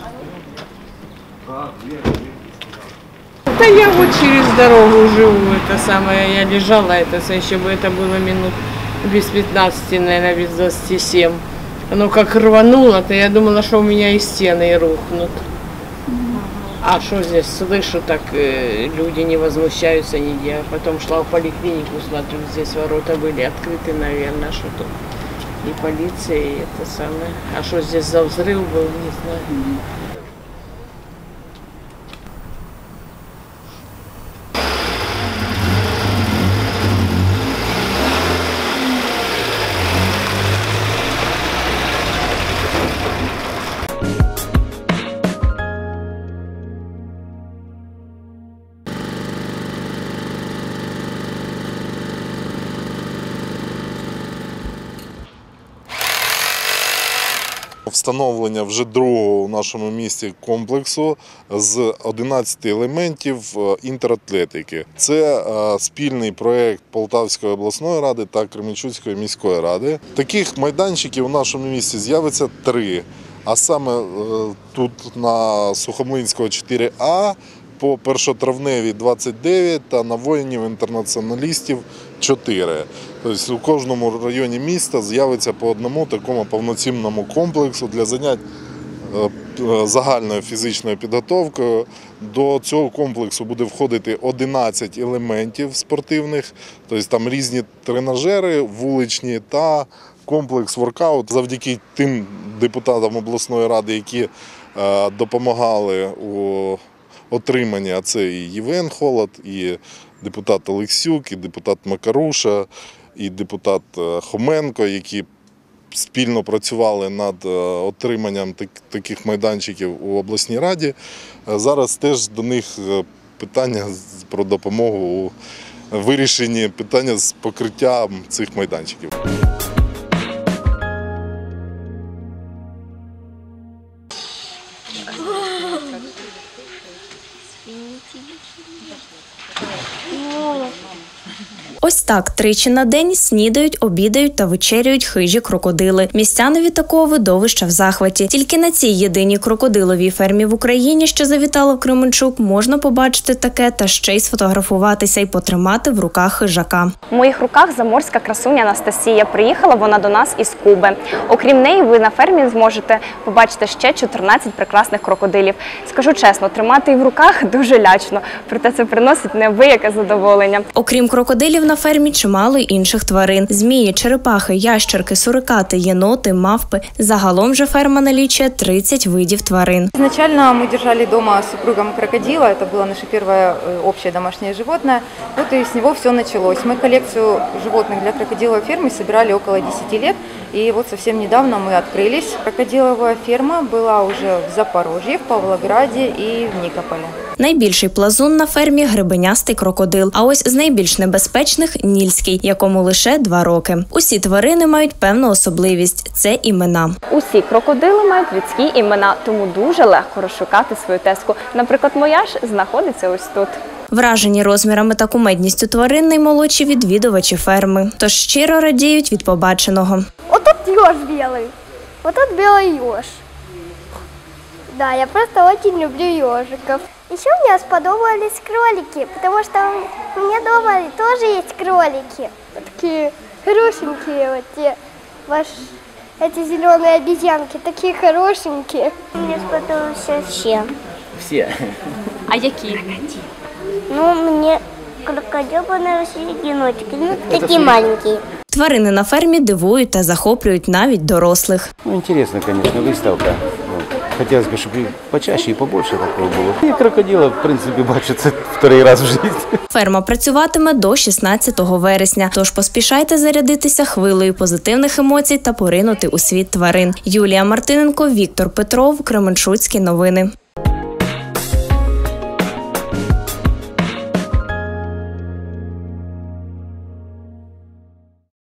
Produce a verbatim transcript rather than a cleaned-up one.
Да я вот через дорогу живу, это самое, я лежала, это еще бы это было минут без пятнадцати, наверное, без двадцати семь. Оно как рвануло, то я думала, что у меня и стены рухнут. А что здесь слышу, так э, люди не возмущаются нигде. Потом шла в поликлинику, смотрю, здесь ворота были открыты, наверное, что тут. И полиция, и это самое. А что здесь за взрыв был, не знаю. Встановлення вже другого у нашому місті комплексу з одинадцяти елементів інтератлетики. Це спільний проєкт Полтавської обласної ради та Кременчуцької міської ради. Таких майданчиків у нашому місті з'явиться три, а саме тут на Сухомлинського чотири А, по Першотравневій двадцять дев'ять та на воїнів-інтернаціоналістів чотири. Тобто у кожному районі міста з'явиться по одному такому повноцінному комплексу для занять загальною фізичною підготовкою. До цього комплексу буде входити одинадцять елементів спортивних, тобто там різні тренажери вуличні та комплекс воркаут. Завдяки тим депутатам обласної ради, які допомагали у отримання, а це і Євген Холод, і депутат Олексюк, і депутат Макаруша, і депутат Хоменко, які спільно працювали над отриманням таких майданчиків у обласній раді. Зараз теж до них питання про допомогу у вирішенні питання з покриттям цих майданчиків. Ось так тричі на день снідають, обідають та вечеряють хижі крокодили. Містяни від такого видовища в захваті. Тільки на цій єдиній крокодиловій фермі в Україні, що завітала в Кременчук, можна побачити таке та ще й сфотографуватися і потримати в руках хижака. У моїх руках заморська красуня Анастасія. Приїхала вона до нас із Куби. Окрім неї, ви на фермі зможете побачити ще чотирнадцять прекрасних крокодилів. Скажу чесно, тримати їх в руках дуже лячно, проте це приносить неабияке задоволення. Окрім крокодилів, на фермі чимало й інших тварин. Змії, черепахи, ящерки, сурикати, єноти, мавпи. Загалом же ферма налічує тридцять видів тварин. Изначально мы держали дома с супругом крокодила. Это было наше первое общее домашнее животное. Вот и с него все началось. Мы коллекцию животных для крокодиловой фермы собирали около десяти лет. И вот совсем недавно мы открылись. Крокодиловая ферма была уже в Запорожье, в Павлограде и в Никополе. Найбільший плазун на фермі – гребенястий крокодил. А ось з найбільш небезпечних – нільський, якому лише два роки. Усі тварини мають певну особливість – це імена. Усі крокодили мають людські імена, тому дуже легко розшукати свою тезку. Наприклад, моя ж знаходиться ось тут. Вражені розмірами та кумедністю тварин наймолодші відвідувачі ферми. Тож щиро радіють від побаченого. Отут еж білий, отут білий еж. Да, я просто очень люблю ежиков. Еще мне сподобались кролики, потому что у меня дома тоже есть кролики. Вот такие хорошенькие, вот те, ваш, эти зеленые обезьянки, такие хорошенькие. Мне сподобался все. Все? А які? Ну, мне крокодил понравился, енотики, ну, такие маленькие. Тварини на фермі дивують та захоплюють навіть дорослих. Ну, интересно, конечно, выставка. Хотелось бы, чтобы почаще и побольше такого было. И крокодила, в принципе, бачиться второй раз в жизни. Ферма працюватиме до шістнадцятого вересня, тож поспішайте зарядитися хвилею позитивних емоцій та поринути у світ тварин. Юлія Мартиненко, Віктор Петров, Кременчуцькі новини.